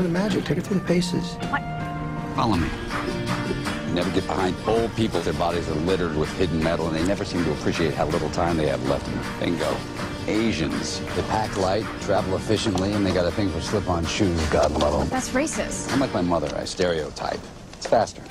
Learn the magic. Take her through the paces. What? Follow me. You never get behind old people. Their bodies are littered with hidden metal, and they never seem to appreciate how little time they have left in them. Bingo. Asians. They pack light, travel efficiently, and they got a thing for slip-on shoes. God love them. That's racist. I'm like my mother. I stereotype. It's faster.